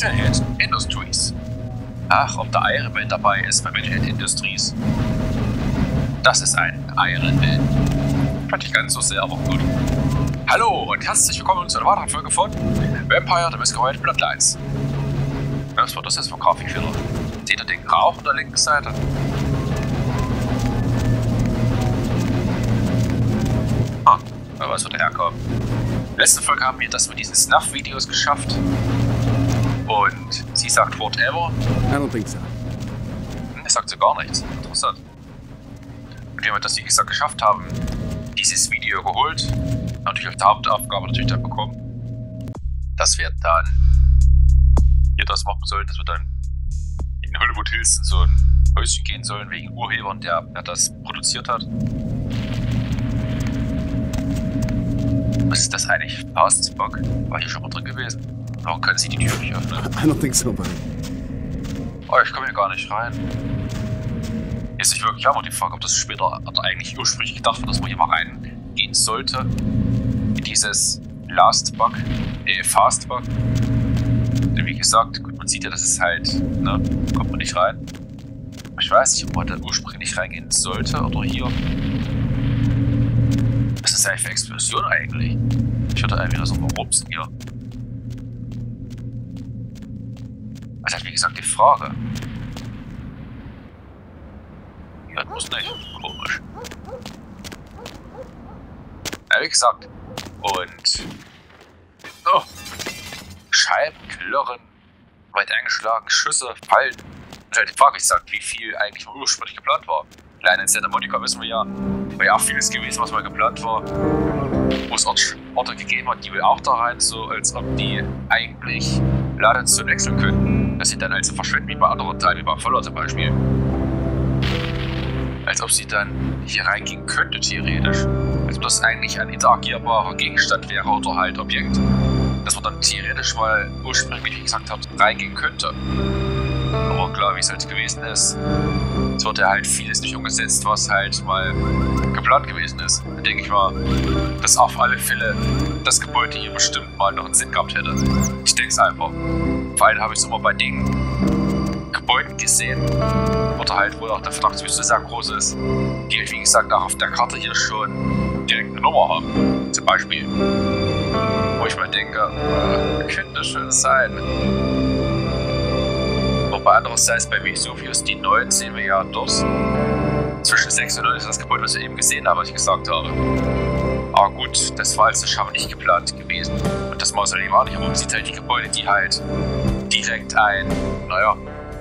Metalhead Industries. Ach, ob der Iron Man dabei ist bei Metalhead Industries. Das ist ein Iron Man. Fand ich ganz so sehr, aber gut. Hallo und herzlich willkommen zu einer weiteren Folge von Vampire the Masquerade Bloodlines. Was war das jetzt für Grafikfehler? Seht ihr den Rauch an der linken Seite? Wer weiß, wo der herkommt. Letzte Folge haben wir das mit diesen Snuff-Videos geschafft. Und sie sagt whatever. I don't think so. Sagt sie gar nichts. Interessant. Und wir haben das, wie gesagt, geschafft haben, dieses Video geholt. Natürlich auf der Hauptaufgabe natürlich dann bekommen. Dass wir dann hier das machen sollen, dass wir dann in Hollywood Hills in so ein Häuschen gehen sollen, wegen Urhebern, der das produziert hat. Was ist das eigentlich? Fastbock? War hier schon mal drin gewesen? Warum können sie die Tür nicht öffnen? I don't think so, buddy. Oh, ich komme hier gar nicht rein. Ist nicht wirklich aber die Frage, ob das später eigentlich ursprünglich gedacht war, dass man hier mal reingehen sollte. In dieses Fastbug. Denn wie gesagt, gut, man sieht ja, das ist halt, ne, kommt man nicht rein. Ich weiß nicht, ob man da ursprünglich reingehen sollte oder hier. Was ist das eigentlich für Explosion eigentlich? Ich hatte irgendwie so ein Rupsen hier. Das ist wie gesagt die Frage. Ja, muss nicht. Komisch. Ja, wie gesagt. Und. Oh. Scheiben, Klirren, weit eingeschlagen, Schüsse, Fallen. Und halt die Frage, ich sag, wie viel eigentlich ursprünglich geplant war. Allein in Santa Monica wissen wir ja, war ja auch vieles gewesen, was mal geplant war. Wo es Orte gegeben hat, die will auch da rein, so als ob die eigentlich Ladezone wechseln könnten. Dass sie dann also verschwinden, wie bei anderen Teilen, wie bei Fallout zum Beispiel. Als ob sie dann hier reingehen könnte, theoretisch. Als ob das eigentlich ein interagierbarer Gegenstand wäre oder halt Objekt. Dass man dann theoretisch mal ursprünglich, wie gesagt hat, reingehen könnte. Aber klar, wie es halt gewesen ist, es wird ja halt vieles nicht umgesetzt, was halt mal geplant gewesen ist. Da denke ich mal, dass auf alle Fälle das Gebäude hier bestimmt mal noch einen Sinn gehabt hätte. Ich denke es einfach. Vor allem habe ich es immer bei den Gebäuden gesehen, oder halt, wo auch der Verdachtswüste sehr groß ist, die halt, wie gesagt, auch auf der Karte hier schon direkt eine Nummer haben. Zum Beispiel. Wo ich mal denke, könnte schön sein. Wobei andererseits bei Vesuvius, die neuen sehen wir ja dort. Zwischen 6 und 9 ist das Gebäude, was wir eben gesehen haben, was ich gesagt habe. Aber gut, das war als Schaffen nicht geplant gewesen. Und das Mausoleum auch nicht, aber man sieht halt die Gebäude, die halt direkt naja,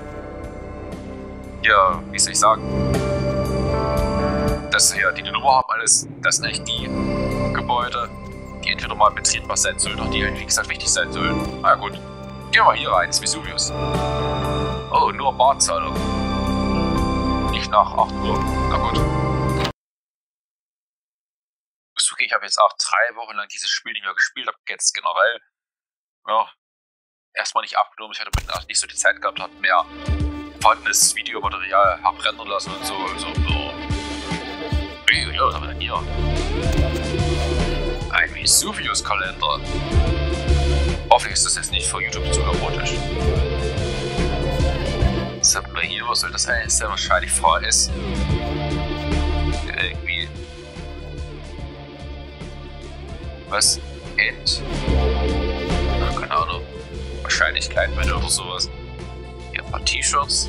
hier, wie soll ich sagen, das hier, die Nummer haben alles, das sind echt die Gebäude, die entweder mal betretbar sein sollen, oder die halt, wie gesagt, wichtig sein sollen. Na ja, gut, gehen wir mal hier rein, ins Vesuvius. Oh, nur Barzahlung. Nicht nach 8 Uhr. Na gut. Okay, ich habe jetzt auch 3 Wochen lang dieses Spiel nicht mehr gespielt, habe jetzt generell, ja, erstmal nicht abgenommen. Ich hatte auch nicht so die Zeit gehabt, habe mehr vorhandenes Videomaterial abrendern lassen und so. Also, ja, was haben wir denn hier? Ein Vesuvius-Kalender. Hoffentlich ist das jetzt nicht für YouTube zu erotisch. Was haben wir hier? Was soll das sein? Ist ja wahrscheinlich VHS. Irgendwie. Was? Ach, keine Ahnung. Wahrscheinlich Kleidmittel oder sowas. Hier ein paar T-Shirts.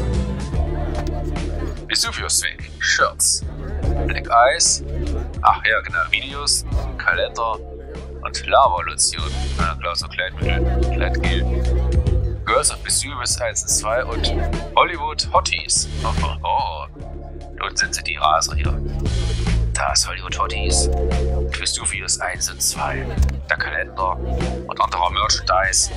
Vesuvius weg. Shirts. Black Eyes. Ach ja, genau. Videos. Kalender. Und Lava-Lotion. Na klar, so Kleidmittel. Kleidgel. Girls of Vesuvius 1 und 2 und Hollywood Hotties. Oh. Dort sind sie, die Raser hier. Das Hollywood Hotties. Vesuvius 1 und 2. Der Kalender und anderer Merchandise.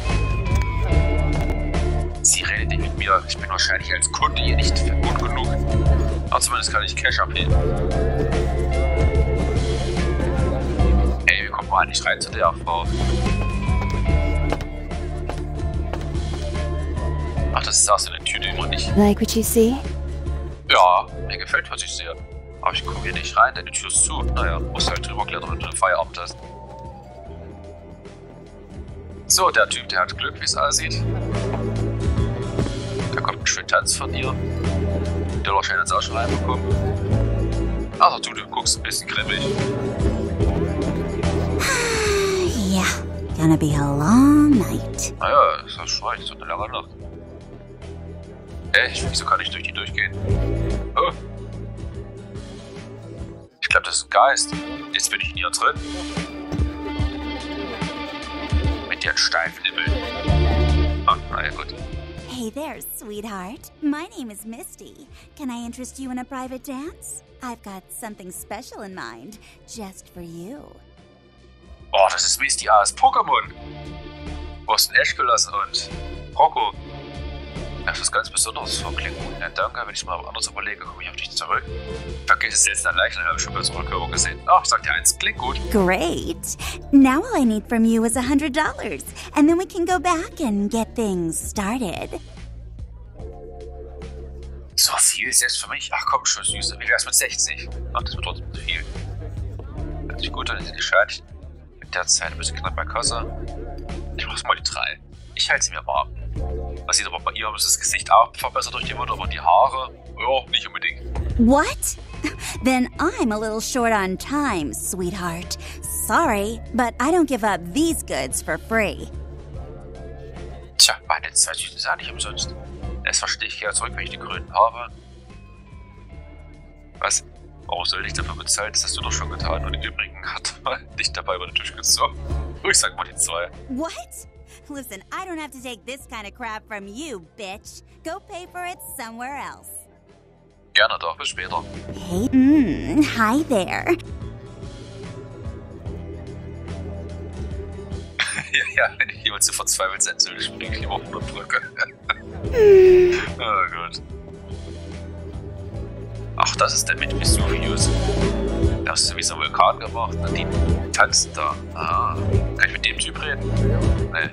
Sie redet nicht mit mir. Ich bin wahrscheinlich als Kunde hier nicht gut genug. Aber zumindest kann ich Cash abheben. Ey, wie kommt man eigentlich rein zu der Frau? Ach, das ist auch so eine Tür, die man nicht... Like what you see? Ja, mir gefällt, was ich sehe. Aber ich komme hier nicht rein, denn die Tür ist zu. Naja, musst halt drüber klettern, wenn du Feierabend hast. So, der Typ, der hat Glück, wie es aussieht. Da kommt ein schöner Tanz von dir. Der wahrscheinlich jetzt auch schon reinbekommen. Also du guckst ein bisschen grimmig. Yeah, gonna be a long night. Naja, das ist schon so eine lange Nacht. Wieso kann ich durch die durchgehen? Oh. Ich glaube, das ist ein Geist. Jetzt bin ich in ihr drin. Mit ihren Steifnippeln. Ah, naja, gut. Hey there, sweetheart. My name is Misty. Can I interest you in a private dance? I've got something special in mind, just for you. Oh, das ist Misty aus Pokémon. Du hast den Ash gelassen und Rocco. Das ist was ganz Besonderes für Klingonen. Ja, danke, wenn ich mal anders überlege, komme ich auf dich zurück. Vergiss es jetzt dann leicht, dann habe ich schon bei unserer Körper gesehen. Ach, ich sag dir eins, klingt gut. Great. Now all I need from you is $100, and then we can go back and get things started. So viel ist jetzt für mich? Ach komm schon, Süße. Wie wär's mit 60? Ach, das wird trotzdem zu viel. Hört sich gut an, ist nicht schade. In der Zeit ein bisschen knapp bei Kasse. Ich mach's mal die 3. Ich halte sie mir warm. Man sieht aber bei ihr, ist das Gesicht auch verbessert durch die Mutter, aber die Haare, ja, nicht unbedingt. What? Then I'm a little short on time, sweetheart. Sorry, but I don't give up these goods for free. Tja, meine 2 Süßen sind auch nicht umsonst. Das verstehe ich ja zurück, wenn ich die grünen habe. Was? Warum soll ich dafür bezahlen? Das hast du doch schon getan. Und im Übrigen hat man nicht dabei über den Tisch gezogen. Ich sag mal die 2. What? Listen, I don't have to take this kind of crap from you, bitch. Go pay for it somewhere else. Gerne doch, bis später. Hey, hi there. ja, wenn ich jemand zu verzweifelt sein soll, springe ich lieber auf eine Brücke. Oh Gott. Ach, das ist der mit Vesuvius. Der hat sowieso einen Vulkan gemacht und die tanzen da. Ah, kann ich mit dem Typ reden? Nee.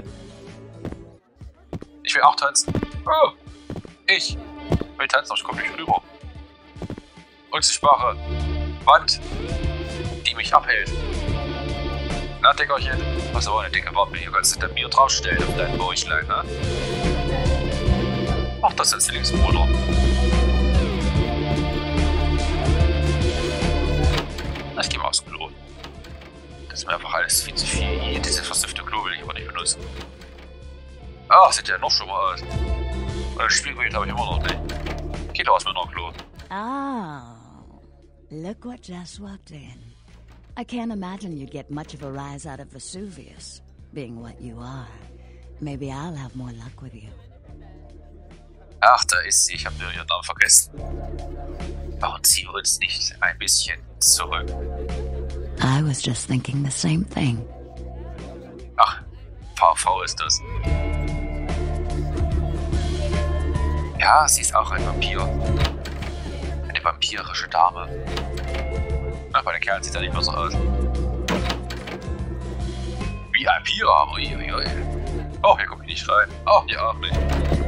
Ich will auch tanzen. Oh, ich will tanzen, aber ich komme nicht rüber. Unsichtbare Wand, die mich abhält. Na, Dickerchen, was aber eine dicke Wand, hier kannst du dein Bier draufstellen auf dein Bäuchlein, ne? Ach, das ist Linksbruder. Ich gehe mal aufs Klo. Das ist mir einfach alles viel zu viel. Diese versüffte Klo will ich aber nicht benutzen. Ach, sieht ja noch schon mal aus. Das Spielgerät habe ich immer noch nicht. Geht aus mit einem Klo. Oh, look what just walked in. I can't imagine you'd get much of a rise out of Vesuvius, being what you are. Maybe I'll have more luck with you. Ach, da ist sie. Ich habe nur ihren Namen vergessen. Warum ziehen wir uns nicht ein bisschen zurück? I was just thinking the same thing. Ach, VV ist das. Ja, sie ist auch ein Vampir. Eine vampirische Dame. Ach, bei den Kerlen sieht er nicht mehr so aus. Wie ein Vampire, aber hier. Oh, hier komme ich nicht rein. Oh, hier auch nicht.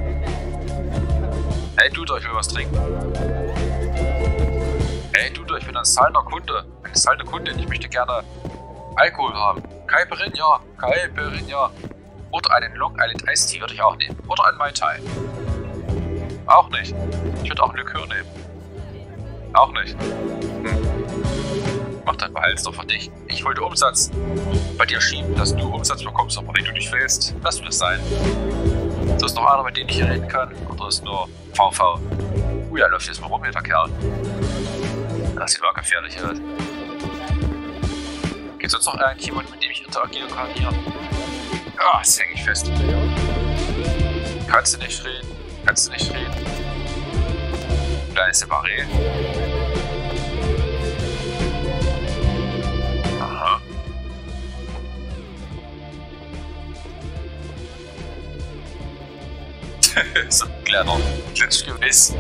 Hey, Dude, ich will was trinken. Hey, Dude, ich bin ein zahlender Kunde. Eine zahlende Kundin. Ich möchte gerne Alkohol haben. Caipirinha. Oder einen Long Island Iced Tea würde ich auch nehmen. Oder ein Mai Tai. Auch nicht. Ich würde auch ein Likör nehmen. Auch nicht. Mach dann behalt's doch für dich. Ich wollte Umsatz bei dir schieben, dass du Umsatz bekommst, aber wenn du nicht willst, lass mir das sein. So ist noch einer, mit dem ich hier reden kann. Oder ist nur VV. Da läuft jetzt mal rum hier, der Kerl. Das sieht mal gefährlich aus. Gibt sonst noch irgendjemand, mit dem ich interagieren kann hier? Ah, jetzt hänge ich fest. Kannst du nicht reden? Kleines Separé. Aha. So ein kleiner Glitchgewiss.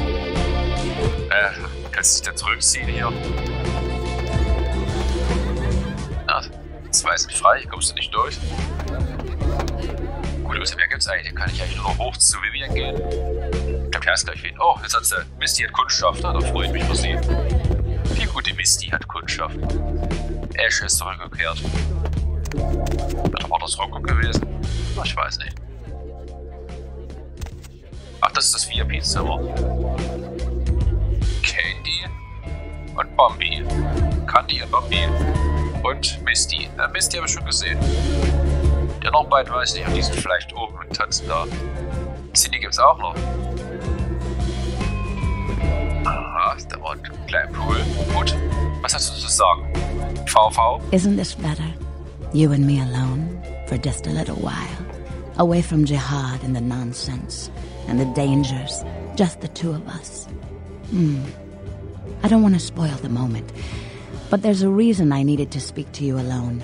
Kannst du dich da zurückziehen hier? Na, 2 sind frei, kommst du nicht durch. Gut, was mehr gibt's eigentlich? Dann kann ich eigentlich nur noch hoch zu Vivian gehen. Ich glaube, der ist gleich wen. Oh, jetzt hat sie Misty hat Kundschaft, da freue ich mich für sie. Die gute Misty hat Kundschaft. Ash ist zurückgekehrt. Oder war das Rocco gewesen? Ich weiß nicht. Ach, das ist das VIP-Zimmer. Candy und Bambi. Candy und Bambi. Und Misty. Misty habe ich schon gesehen. Die anderen beiden weiß ich nicht, und die sind vielleicht oben und tanzen da. Cindy gibt's auch noch. Aha, da war ein kleiner Pool. Gut, was hast du zu sagen? VV? Isn't this better? You and me alone, for just a little while. Away from jihad and the nonsense, and the dangers. Just the two of us. I don't want to spoil the moment, but there's a reason I needed to speak to you alone.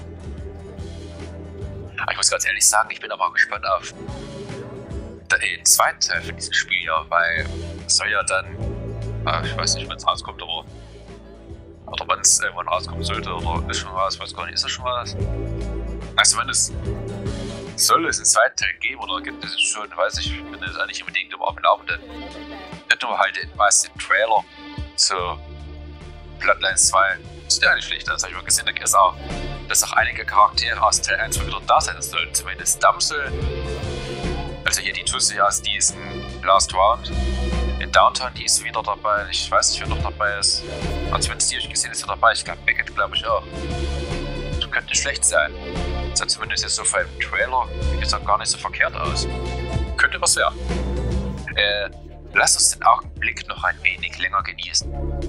Ich muss ganz ehrlich sagen, ich bin aber gespannt auf den zweiten Teil von diesem Spiel hier, weil es soll ja dann, ich weiß nicht, wann es rauskommt, aber oder wann es irgendwann rauskommen sollte, oder ist schon was, weiß gar nicht, ist das schon was? Also wenn es soll es einen zweiten Teil geben oder gibt es schon, weiß ich, bin jetzt eigentlich unbedingt immer auf dem Laufenden. Nicht nur halt den Trailer zu Bloodlines 2, das ist ja nicht schlecht, das habe ich mal gesehen, dass auch einige Charaktere aus Teil 1 wieder da sein sollen, zumindest Damsel, also hier die Tussi aus diesem Last Round in Downtown, die ist wieder dabei, ich weiß nicht, wer noch dabei ist, und zumindest die habe ich gesehen, ist wieder dabei, ich glaube Beckett glaube ich auch. Das könnte nicht schlecht sein. Das sah zumindest jetzt so vor dem Trailer, wie gesagt, gar nicht so verkehrt aus. Könnte was werden. Lass uns den Augenblick noch ein wenig länger genießen.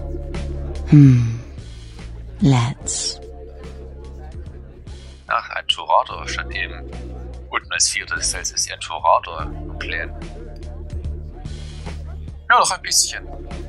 Let's. Ach, ein Torador stand eben unten als 4. Celsius ein Torador im Clan. Ja, noch ein bisschen.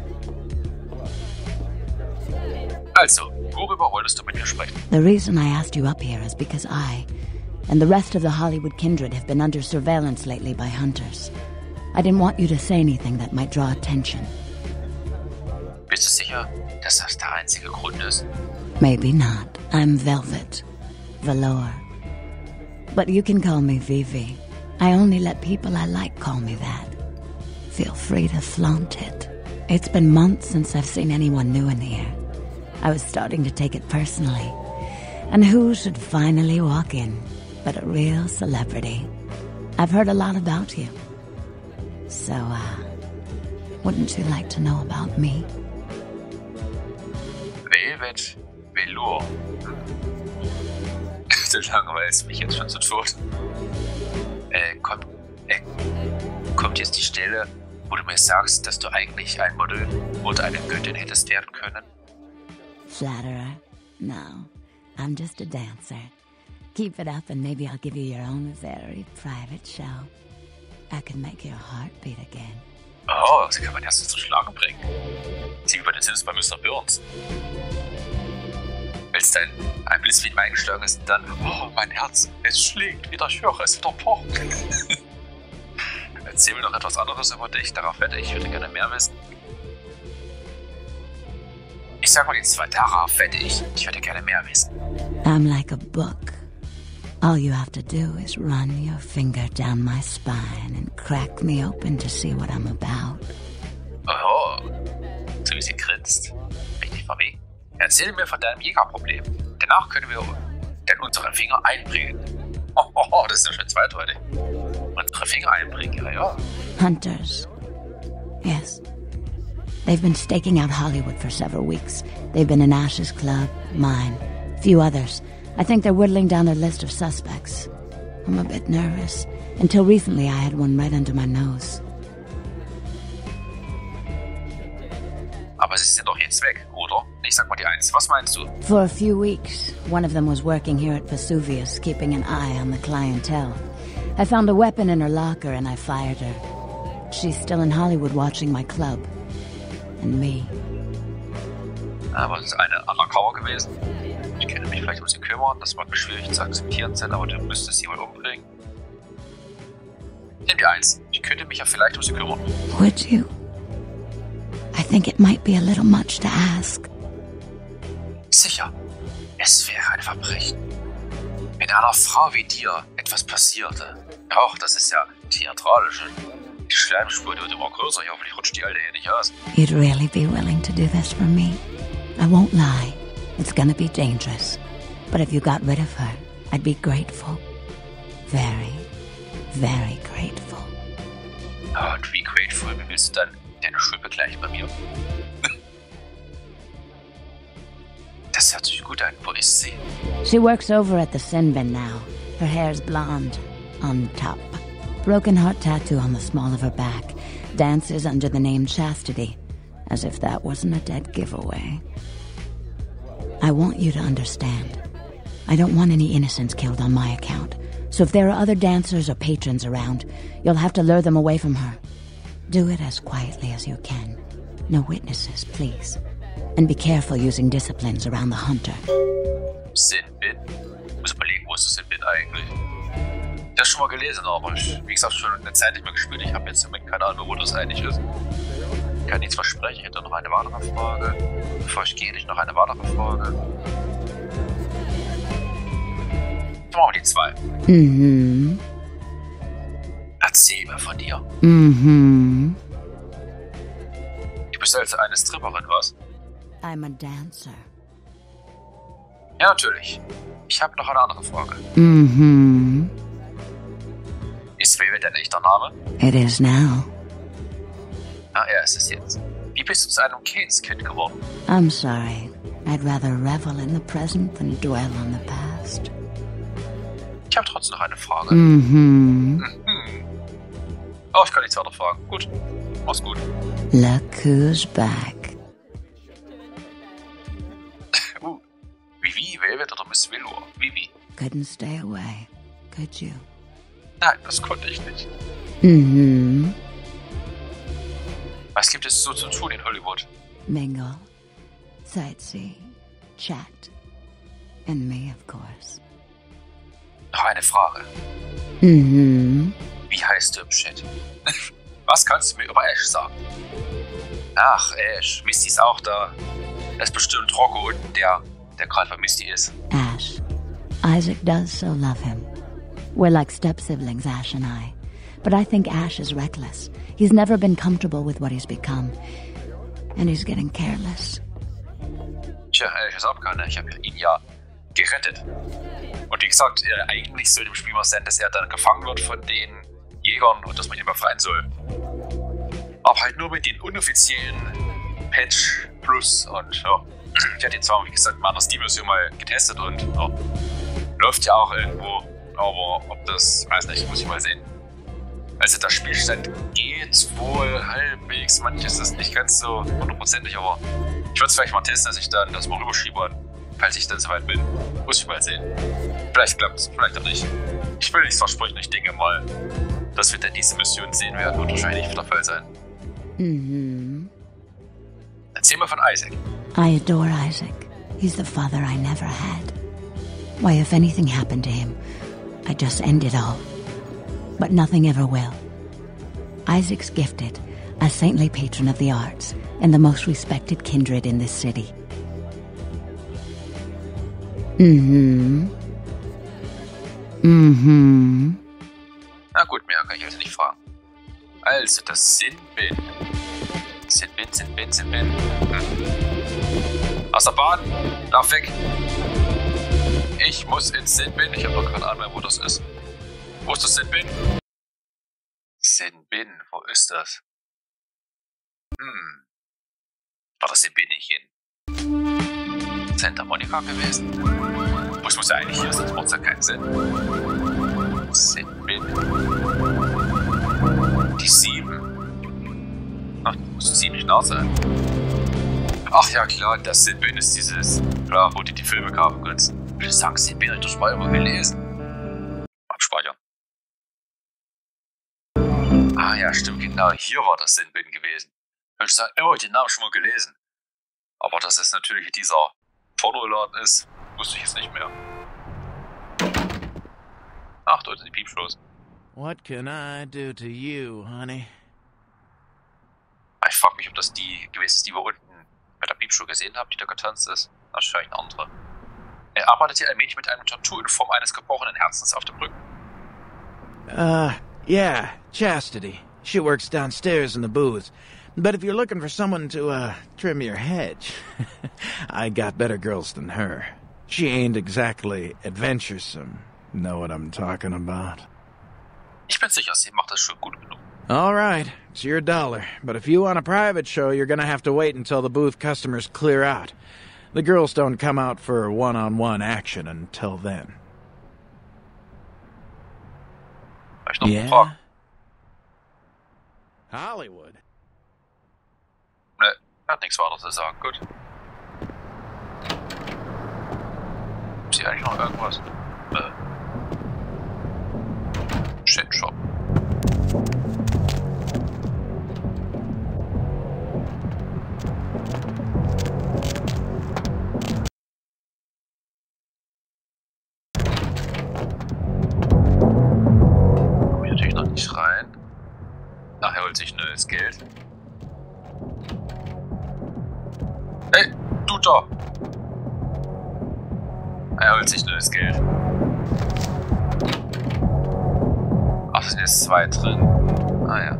Also, worüber wolltest du mit mir sprechen? The reason I asked you up here is because I and the rest of the Hollywood kindred have been under surveillance lately by hunters. I didn't want you to say anything that might draw attention. Bist du sicher, dass das der einzige Grund ist? Maybe not. I'm Velvet. Valor. But you can call me Vivi. I only let people I like call me that. Feel free to flaunt it. It's been months since I've seen anyone new in here. I was starting to take it personally. And who should finally walk in but a real celebrity? I've heard a lot about you. So, wouldn't you like to know about me? Velvet Velour. So langweilst mich jetzt schon zu tot. Kommt jetzt die Stelle, wo du mir sagst, dass du eigentlich ein Model oder eine Göttin hättest werden können? Flatterer? No, I'm just a dancer. Keep it up and maybe I'll give you your own very private show. I can make your heart beat again. Oh, sie kann man erst zum Schlagen bringen. Sie über den Sinn bei Mr. Burns. Als dann ein Blitzlied eingeschlagen ist, dann, oh, mein Herz, es schlägt, wieder ich höre es wieder pochen. Erzähl mir noch etwas anderes über dich, darauf wette ich, würde gerne mehr wissen. Ich sag mal jetzt, darauf wette ich würde gerne mehr wissen. I'm like a book. All you have to do is run your finger down my spine and crack me open to see what I'm about. Oh, so wie sie grinst. Richtig verwegen. Erzähl mir von deinem Jägerproblem. Danach können wir dann unsere Finger einbringen. Oh, das ist ja schon zweideutig. Unsere Finger einbringen, ja. Hunters. Yes. They've been staking out Hollywood for several weeks. They've been in Ash's club, mine, few others. I think they're whittling down their list of suspects. I'm a bit nervous. Until recently, I had one right under my nose. Aber sie sind doch jetzt weg, oder? Ich sag mal die Eins. Was meinst du? For a few weeks, one of them was working here at Vesuvius, keeping an eye on the clientele. I found a weapon in her locker and I fired her. She's still in Hollywood watching my club. And me. Aber es ist eine Undercover gewesen. Ich könnte mich vielleicht um sie kümmern, das mag schwierig zu akzeptieren sein, aber du müsstest sie mal umbringen. Nimm die Eins. Ich könnte mich ja vielleicht um sie kümmern. Would you? I think it might be a little much to ask. Sicher. Es wäre ein Verbrechen. Wenn einer Frau wie dir etwas passierte. Auch, das ist ja theatralisch. Die Schleimspur wird immer größer. Hoffentlich rutscht die Alte hier nicht aus. You'd really be willing to do this for me? I won't lie. It's gonna be dangerous. But if you got rid of her, I'd be grateful. Very, very grateful. Und wie grateful willst du dann deine Schippe gleich bei mir? Das hört sich gut an. Wo ist sie? She works over at the sin bin now. Her hair's blonde. On top. Broken heart tattoo on the small of her back. Dances under the name Chastity. As if that wasn't a dead giveaway. I want you to understand. I don't want any innocents killed on my account. So if there are other dancers or patrons around, you'll have to lure them away from her. Do it as quietly as you can. No witnesses, please. And be careful using disciplines around the hunter. Sin Bin? Ich muss überlegen, wo ist das Sin Bin eigentlich? Ich habe schon mal gelesen, aber wie gesagt, schon eine Zeit nicht mehr gespielt. Ich habe jetzt im Moment keine Ahnung, wo das eigentlich ist. Ich kann nichts versprechen. Ich hätte noch eine weitere Frage. Bevor ich gehe, nicht noch eine weitere Frage. Dann machen wir die 2. Mhm. Erzähl mir von dir. Mhm. Du bist also eine Stripperin, was? I'm a dancer. Ja, natürlich. Ich habe noch eine andere Frage. Mhm. Ist Velvet dein echter Name? It is now. Ah, ja, ist es jetzt. Wie bist du zu einem Keynes-Kind geworden? I'm sorry. I'd rather revel in the present than dwell on the past. Ich habe trotzdem noch eine Frage. Mhm. Oh, ich kann nichts weiter fragen. Gut. Mach's gut. Look who's back. Vivi, Velvet oder Miss Velour? Vivi. Couldn't stay away, could you? Nein, das konnte ich nicht. Mhm. Was gibt es so zu tun in Hollywood? Mingle, sightsee, chat. And me, of course. Noch eine Frage. Mhm. Wie heißt du im Chat? Was kannst du mir über Ash sagen? Ach, Ash. Misty ist auch da. Das ist bestimmt Rocco unten, der gerade bei Misty ist. Ash. Isaac does so love him. We're like step-siblings, Ash and I. But I think Ash is reckless. He's never been comfortable with what he's become. And he's getting careless. Tja, Ash ist auch keiner. Ich habe ihn ja gerettet. Und wie gesagt, eigentlich soll im Spiel mal sein, dass er dann gefangen wird von den Jägern und dass man ihn befreien soll. Aber halt nur mit den unoffiziellen Patch Plus und ja. Ich hatte die zwar, wie gesagt, mal in der Steam-Version mal getestet und ja, läuft ja auch irgendwo. Aber ob das, weiß nicht, muss ich mal sehen. Also der Spielstand geht wohl halbwegs, manches ist nicht ganz so 100%ig, aber ich würde es vielleicht mal testen, dass ich dann das mal rüberschiebe, falls ich dann soweit bin. Muss ich mal sehen. Vielleicht klappt es, vielleicht auch nicht. Ich will nichts versprechen, ich denke mal, dass wir dann diese Mission sehen werden, wird wahrscheinlich nicht der Fall sein. Mhm. Erzähl mal von Isaac. I adore Isaac. He's the father I never had. Why, if anything happened to him, I'd just end it all. But nothing ever will. Isaac's gifted, a saintly patron of the arts, and the most respected kindred in this city. Mhm. Mhm. Na gut, mehr kann ich also nicht fragen. Also, das Sin Bin. Sin Bin. Aus der Bahn. Lauf weg. Ich muss ins Sin Bin. Ich habe noch keine Ahnung mehr, wo das ist. Wo ist das Sin Bin? Sin Bin, wo ist das? War das Sin Bin nicht in Santa Monica gewesen? Das muss ja eigentlich hier sein, das macht ja keinen Sinn. Sin Bin. Die 7. Ach, muss die 7 nicht nah sein. Ach ja, klar, das Sin Bin ist dieses, klar, wo die Filme kaufen kannst. Ich würde sagen, Sin Bin habe ich doch mal immer gelesen. Abspeichern. Ah ja, stimmt, genau, hier war das Sin Bin gewesen. Ich würde sagen, oh, den Namen schon mal gelesen. Aber dass es natürlich dieser Pornoladen ist, wusste ich jetzt nicht mehr. Ach, dort sind die Piepshows. What can I do to you, honey? Ich frage mich, ob das die gewesen ist, die wir unten bei der Piepshow gesehen haben, die da getanzt ist. Wahrscheinlich eine andere. Er arbeitet hier ein Mädchen mit einem Tattoo in Form eines gebrochenen Herzens auf dem Rücken. Yeah, Chastity. She works downstairs in the booth. But if you're looking for someone to, trim your hedge, I got better girls than her. She ain't exactly adventuresome. Know what I'm talking about? Ich bin sicher, sie macht das schon gut genug. All right, it's your dollar. But if you want a private show, you're gonna have to wait until the booth customers clear out. The girls don't come out for one-on-one action until then. Vielleicht noch eine Frage? Hollywood. Ne, hat nichts weiter zu sagen. Gut. Ist hier eigentlich noch irgendwas? Shit Shop. Komm ich natürlich noch nicht rein. Ach, er holt sich neues Geld. Hey, du da! Er holt sich neues Geld. Ach, es sind jetzt 2 drin. Ah ja.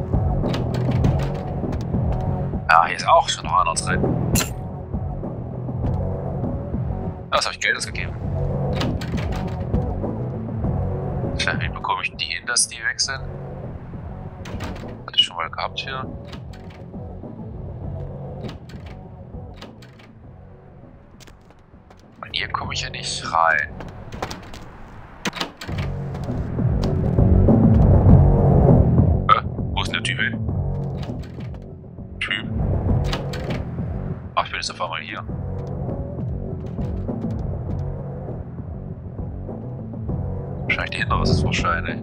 Ah, hier ist auch schon noch einer drin. Was habe ich Geld ausgegeben? Tja, wie bekomme ich die hin, dass die weg sind? Hatte ich schon mal gehabt hier. Und hier komme ich ja nicht rein. Wo ist denn der Typ hin? Typ? Ach, ich bin jetzt auf einmal hier. Wahrscheinlich die hintere ist es wahrscheinlich.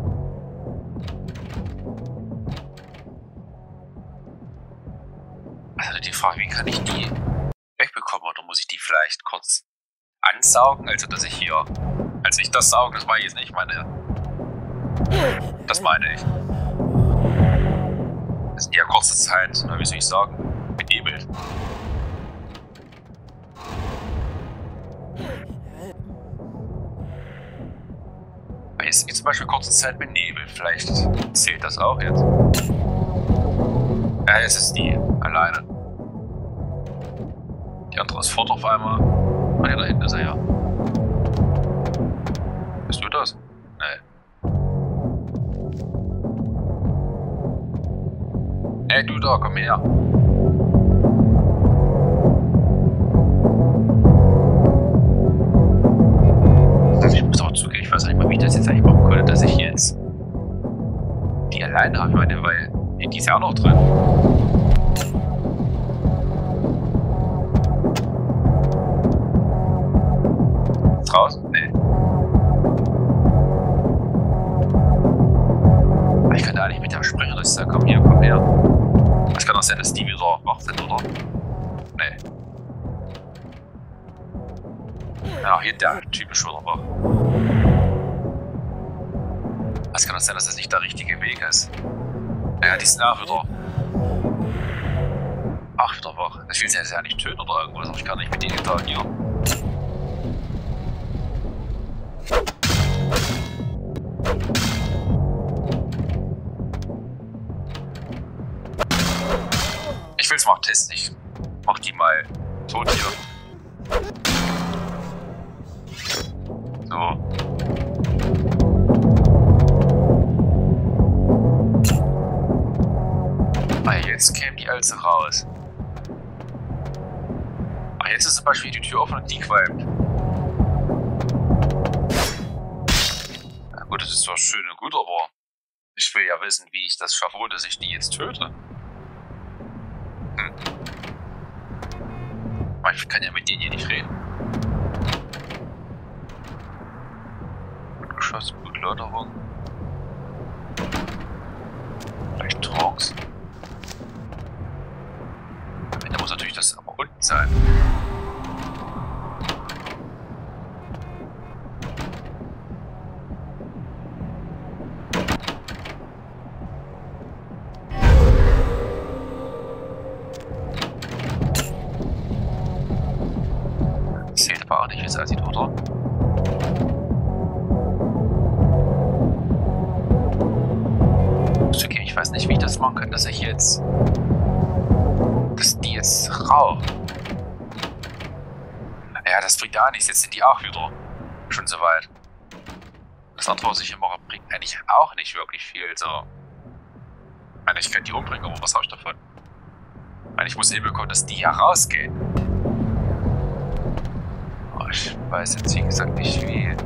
Also die Frage, wie kann ich die wegbekommen? Oder muss ich die vielleicht kurz ansaugen? Also dass ich hier... Also nicht das saugen, das meine ich jetzt nicht. Das meine ich. Das sind ja kurze Zeit, wie soll ich sagen, benebelt. Ist wie zum Beispiel kurze Zeit benebelt. Vielleicht zählt das auch jetzt. Ja, es ist die alleine. Die andere ist fort auf einmal. Und hier da hinten ist er ja. Bist du das? Nee. Hey, du da, komm her. Ich muss auch zugeben, ich weiß nicht mal, wie ich das jetzt eigentlich machen konnte, dass ich hier jetzt die alleine habe. Ich meine, weil die ist ja auch noch drin. Ist draußen? Nee. Aber ich kann da nicht mit dem sprechen, dass ich sage, komm hier, komm her. Es kann auch sein, dass die wieder wach sind, oder? Nee. Ja, hier der Typ ist schon wach. Es kann auch sein, dass das nicht der richtige Weg ist. Ja, die sind auch wieder. Ach, wieder wach. Ich will sie jetzt ja nicht töten oder irgendwas, aber ich kann nicht mit denen interagieren. Ich will es mal testen. Ich mach die mal tot hier. So. Ah, jetzt käme die Alze raus. Ah, jetzt ist zum Beispiel die Tür offen und die qualmt. Na gut, das ist zwar schön und gut, aber ich will ja wissen, wie ich das schaffe, ohne dass ich die jetzt töte. Ich kann ja mit denen hier nicht reden. Geschoss, Blutläuterung. Vielleicht Trance. Da muss natürlich das aber unten sein. Zählt aber auch nicht, wie es aussieht, oder? Okay, ich weiß nicht, wie ich das machen kann, dass ich jetzt... dass die jetzt raucht. Naja, das bringt ja nichts. Jetzt sind die auch wieder schon so weit. Das andere, was ich hier mache, bringt eigentlich auch nicht wirklich viel. So. Ich meine, ich könnte die umbringen, aber was habe ich davon? Ich meine, ich muss eben bekommen, dass die hier rausgehen. Oh, ich weiß jetzt, wie gesagt, nicht wie...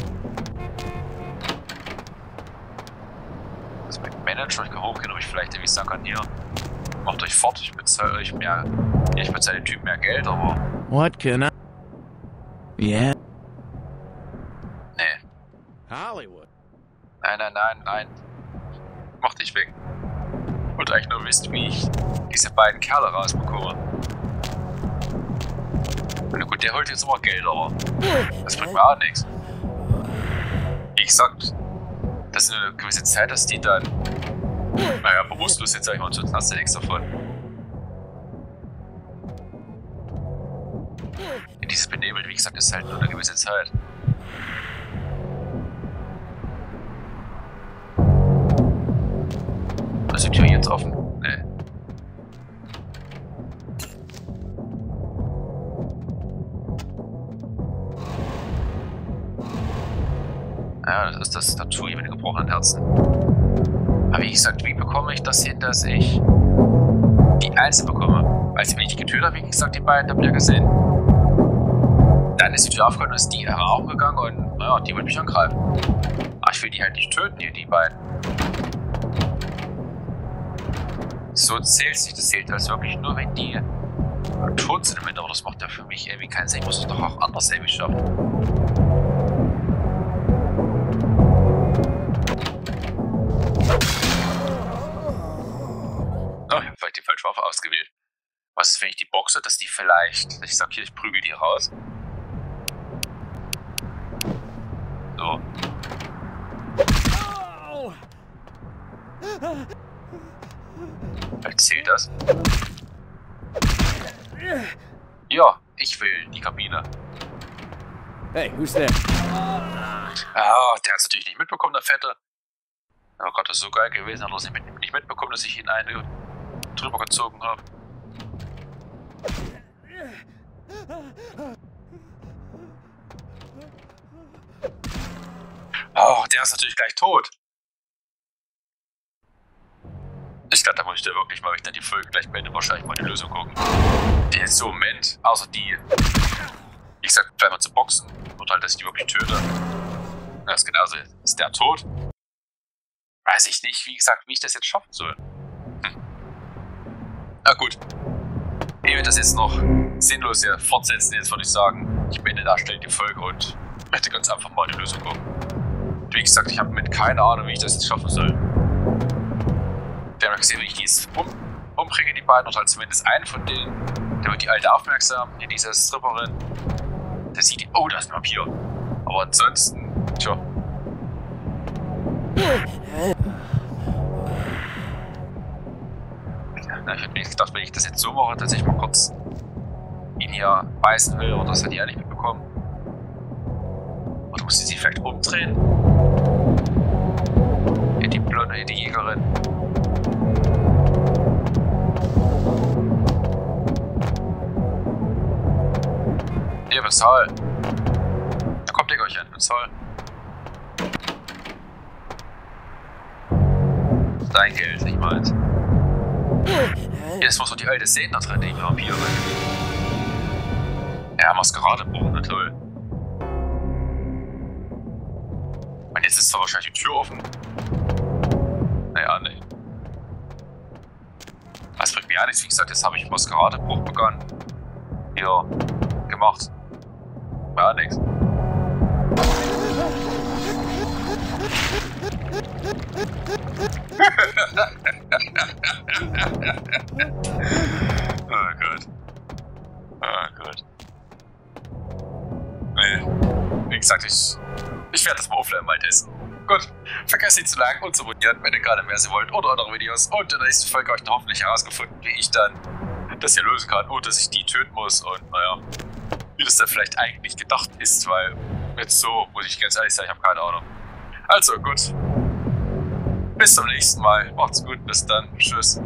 Also mit Manager, ich kann hochgehen, ob ich vielleicht irgendwie sagen kann, hier, macht euch fort, ich bezahle euch mehr... Ja, ich bezahle den Typen mehr Geld, aber... What can I... Yeah. Nee. Hollywood. Nein. Mach dich weg. Ich wollte eigentlich nur wissen, wie ich diese beiden Kerle rausbekomme. Na gut, der holt jetzt immer Geld, aber das bringt mir auch nichts. Wie gesagt, das ist eine gewisse Zeit, dass die dann, naja, bewusstlos sind, sag ich mal, und sonst hast du nichts davon. In dieses Benebeln, wie gesagt, ist halt nur eine gewisse Zeit. Ist die Tür jetzt offen? Nee. Ja, das ist das Tattoo hier mit den gebrochenen Herzen. Aber wie gesagt, wie bekomme ich das hin, dass ich die einzeln bekomme? Weil sie mich nicht getötet haben, wie gesagt, die beiden, habt ihr gesehen. Dann ist die Tür aufgegangen und ist die Raum gegangen und naja, die wollte mich angreifen. Aber ich will die halt nicht töten hier, die beiden. So zählt sich, das zählt also wirklich nur, wenn die tot sind im Ende, aber das macht ja für mich irgendwie keinen Sinn. Ich muss es doch auch anders irgendwie schaffen. Oh, ich habe vielleicht die falsche Waffe ausgewählt. Was ist, wenn ich die boxe, dass die vielleicht, ich sag hier, ich prügel die raus. So. Vielleicht zählt das. Ja, ich will die Kabine. Hey, who's there? Ah, der hat es natürlich nicht mitbekommen, der Fette. Oh Gott, das ist so geil gewesen, hat er nicht mitbekommen, dass ich ihn eine drüber gezogen habe. Oh, der ist natürlich gleich tot. Ich glaube, da muss ich da wirklich mal, wenn ich dann die Folge gleich beende, wahrscheinlich mal die Lösung gucken. Der ist so im Moment, außer die, ich sag, gleich mal zu boxen und halt, dass ich die wirklich töte. Das ist genauso. Ist der tot? Weiß ich nicht, wie gesagt, wie ich das jetzt schaffen soll. Na gut. Ehe wir das jetzt noch sinnlos hier fortsetzen, jetzt würde ich sagen, ich beende da schnell die Folge und möchte ganz einfach mal die Lösung gucken. Und wie gesagt, ich habe mit keine Ahnung, wie ich das jetzt schaffen soll. Wir haben ja gesehen, wie ich die jetzt umbringe, die beiden, und halt zumindest einen von denen. Der wird die Alte aufmerksam, hier diese Stripperin. Der sieht die, oh, da ist ein Vampir. Aber ansonsten, tja. Na, ich hätte mir gedacht, wenn ich das jetzt so mache, dass ich mal kurz ihn hier beißen will, oder das hat die ja nicht mitbekommen. Oder muss sie sich vielleicht umdrehen? Hier die Blonde, hier die Jägerin. Hier, bezahl. Da kommt ihr euch an, bezahl. Dein Geld, nicht meins. Jetzt muss doch die Alte sehen da drin, die Vampirin. Ja, Maskeradebruch, na toll. Und jetzt ist zwar wahrscheinlich die Tür offen. Naja, ne. Das bringt mir ja nichts, wie gesagt, jetzt habe ich Maskeradebruch begonnen. Hier, gemacht. Ja, nix. Oh Gott. Oh Gott. Nee. Wie gesagt, ich werde das mal offline mal testen. Gut. Vergesst nicht zu liken und zu abonnieren, wenn ihr gerade mehr sehen wollt oder andere Videos. Und in der nächsten Folge habe ich dann hoffentlich herausgefunden, wie ich dann das hier lösen kann, ohne dass ich die töten muss. Und naja, wie das dann vielleicht eigentlich gedacht ist, weil jetzt so, muss ich ganz ehrlich sagen, ich habe keine Ahnung. Also gut. Bis zum nächsten Mal. Macht's gut. Bis dann. Tschüss.